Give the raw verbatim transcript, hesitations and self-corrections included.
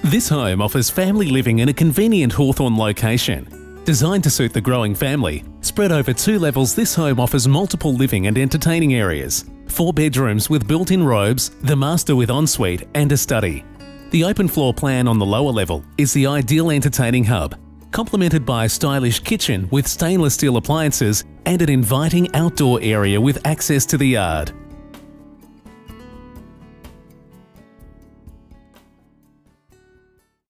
This home offers family living in a convenient Hawthorne location. Designed to suit the growing family, spread over two levels, this home offers multiple living and entertaining areas. Four bedrooms with built-in robes, the master with ensuite and a study. The open floor plan on the lower level is the ideal entertaining hub, complemented by a stylish kitchen with stainless steel appliances and an inviting outdoor area with access to the yard.